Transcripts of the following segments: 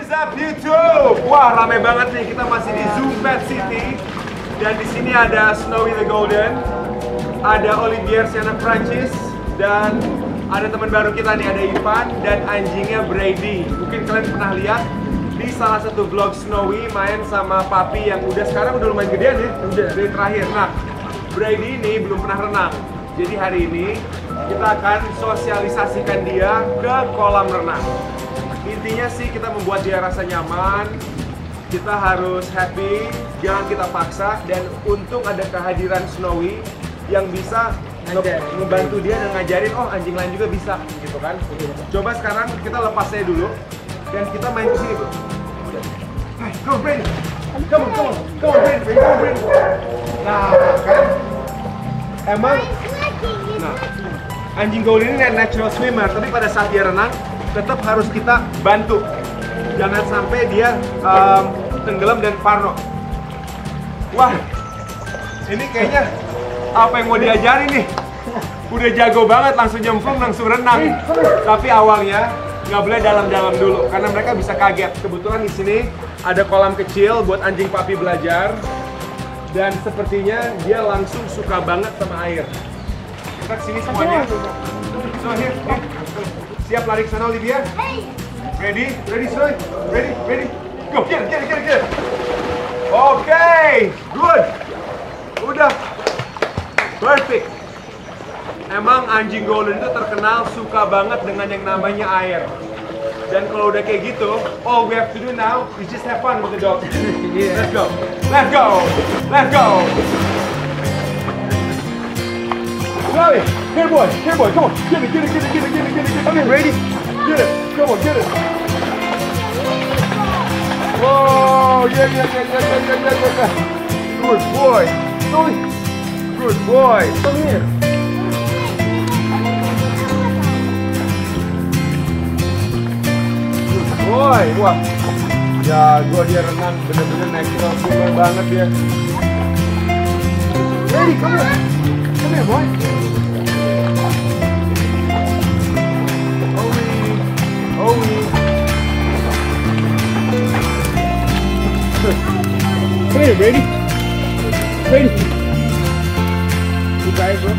up YouTube? Wah, rame banget nih. Kita masih di Zoo Pet City. Dan di sini ada Snowy the Golden, ada Olivier si anak Prancis, dan ada teman baru kita nih, ada Ivan dan anjingnya Brady. Mungkin kalian pernah lihat di salah satu vlog Snowy main sama Papi yang sekarang udah lumayan gedean ya, udah dari terakhir. Nah, Brady ini belum pernah renang. Jadi hari ini kita akan sosialisasikan dia ke kolam renang. Intinya sih kita membuat dia rasa nyaman, kita harus happy, jangan kita paksa, dan untung ada kehadiran Snowy yang bisa ngebantu dia dan ngajarin, oh anjing lain juga bisa, gitu kan. Coba sekarang kita lepas saya dulu, dan kita main ke sini, bro. Hey, come on, Brady. Come on, Brady. Nah, kan? Emang, nah, anjing golden ini natural swimmer, tapi pada saat dia renang, tetap harus kita bantu. Jangan sampai dia tenggelam dan parno. Wah, ini kayaknya apa yang mau diajarin nih? Udah jago banget, langsung nyemplung, langsung renang. Tapi awalnya nggak boleh dalam-dalam dulu, karena mereka bisa kaget. Kebetulan di sini ada kolam kecil buat anjing Papi belajar, dan sepertinya dia langsung suka banget sama air. Kita kesini semuanya. So here. Siap lari ke sana, Olivia? Ready, Soy? Ready? Go, get it. Okay, good. Udah, perfect. Emang anjing golden itu terkenal suka banget dengan yang namanya air. Dan kalau udah kayak gitu, all we have to do now is just have fun with the dog. Yeah. Let's go. Sorry, here boy, come on, get it. Come here, Brady. Get it, come on, get it. Whoa, yeah. Good boy. Good boy. Come here. Boy, wah, jago dia renang, bener-bener natural swimmer banget dia. Ready, come here, boy. Owie. Come here, Brady. You guys, bro.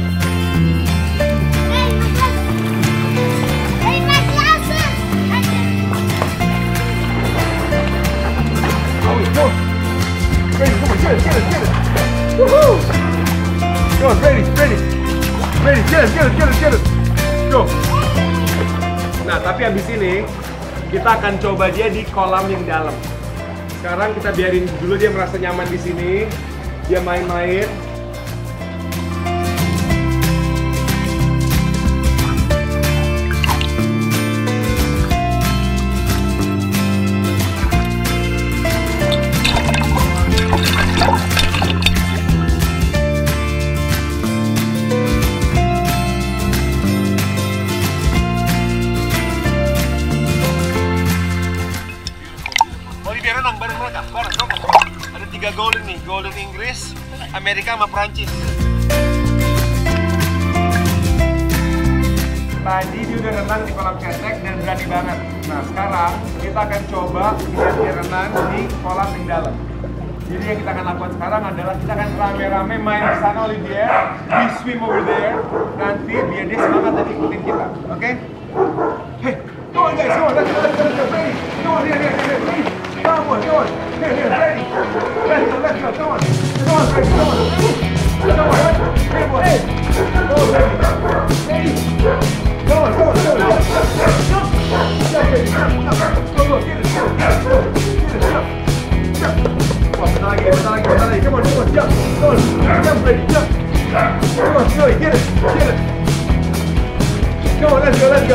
Brady, come on, get it. Woohoo! Come on, Brady, get it. Go. Nah, tapi abis ini kita akan coba dia di kolam yang dalam. Sekarang kita biarin dulu dia merasa nyaman di sini, dia main-main. Ada 3 golden nih, golden Inggris, Amerika sama Prancis. Tadi dia udah renang di kolam ketek dan berani banget. Nah sekarang kita akan coba dia renang di kolam yang dalam. Jadi yang kita akan lakukan sekarang adalah kita akan rame-rame main di sana, Olivier. We swim over there. Nanti biar dia semangat dan ikutin kita, oke? Hey, come on guys, come on, let's go, ready? Come on, here, ready? Come on, here, ready? Let's go, come on, Brady, come on. Hey, boy, hey, come on, Brady, ready? Come on, jump, Brady, go, get it, jump. Wah, bentar lagi, come on, jump, Brady, jump. Come on, Joey, get it. Come on, let's go.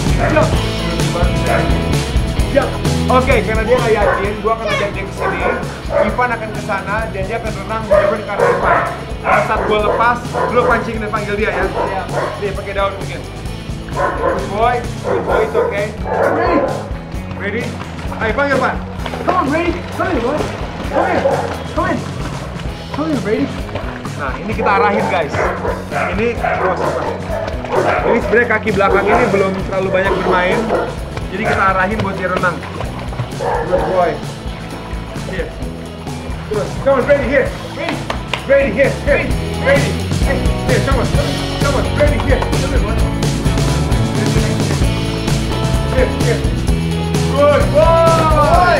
Jump. Oke, karena dia nggak yakin, gua akan ajak dia ke sini. Ivan akan ke sana dan dia akan renang bener-bener di kanan Ivan. Pada saat gua lepas, lu pancing dan panggil dia ya. Nih, pakai daun mungkin. Good boy, it's okay. Ready? Ayo panggil Pak. Come on, Brady. Come here, boy. Come here, Brady. Nah, ini kita arahin guys. Ini proses Pak. Ini sebenarnya kaki belakang ini belum terlalu banyak bermain. Jadi kita arahin buat dia renang. Good boy. Here. Come on, Brady, here. Brady, here. Here. Brady. Here, come on. Come on, Brady, here. Here. Good boy.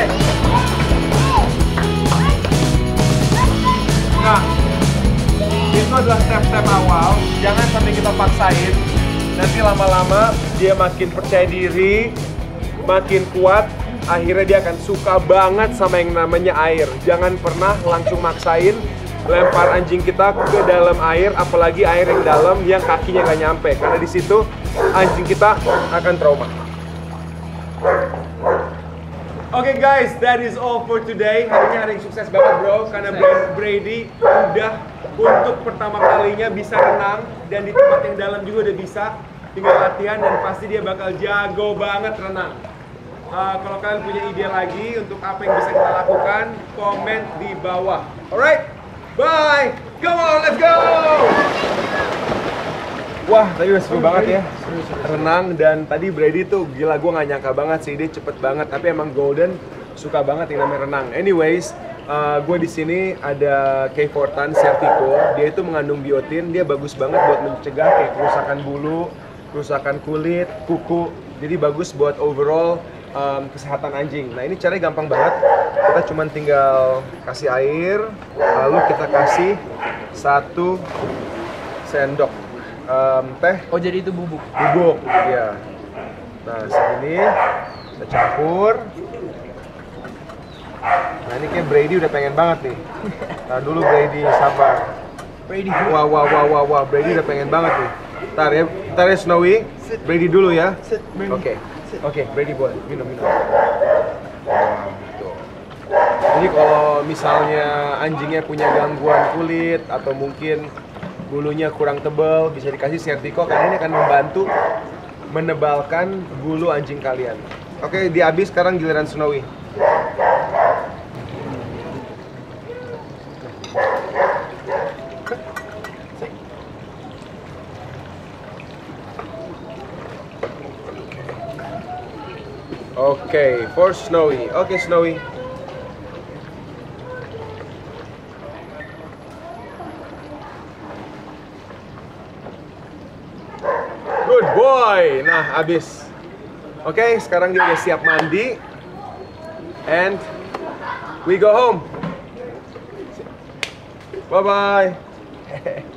Nah, itu adalah step-step awal. Jangan sampai kita paksain. Nanti lama-lama dia makin percaya diri, makin kuat. Akhirnya dia akan suka banget sama yang namanya air. Jangan pernah langsung maksain lempar anjing kita ke dalam air, apalagi air yang dalam yang kakinya nggak nyampe. Karena di situ anjing kita akan trauma. Oke guys, that is all for today. Hari ini hari yang sukses banget bro, karena Brady udah untuk pertama kalinya bisa renang dan di tempat yang dalam juga udah bisa. Tinggal latihan dan pasti dia bakal jago banget renang. Kalau kalian punya ide lagi untuk apa yang bisa kita lakukan, komen di bawah. Alright, bye. Come on, let's go. Wah, tadi udah seru banget ya renang, dan tadi Brady tuh gila, gue gak nyangka banget sih, dia cepet banget. Tapi emang Golden suka banget yang namanya renang. Anyways, gue di sini ada K-Fortan Certico. Dia itu mengandung biotin, dia bagus banget buat mencegah kayak kerusakan bulu, kerusakan kulit, kuku. Jadi bagus buat overall kesehatan anjing. Nah ini caranya gampang banget. Kita cuma tinggal kasih air, lalu kita kasih 1 sendok teh. Oh jadi itu bubuk? Bubuk, iya. Nah segini kita campur. Nah ini kayak Brady udah pengen banget nih. Nah dulu Brady, sabar. Brady. Wah, Brady udah pengen banget nih. Ntar ya Snowy. Brady dulu ya. Oke, Brady boleh minum. Jadi kalau misalnya anjingnya punya gangguan kulit atau mungkin bulunya kurang tebal, bisa dikasih Certico karena ini akan membantu menebalkan bulu anjing kalian. Oke, dihabis sekarang giliran Snowy. Oke, for Snowy. Oke, Snowy. Good boy. Nah, habis. Oke, sekarang dia udah siap mandi. And we go home. Bye-bye.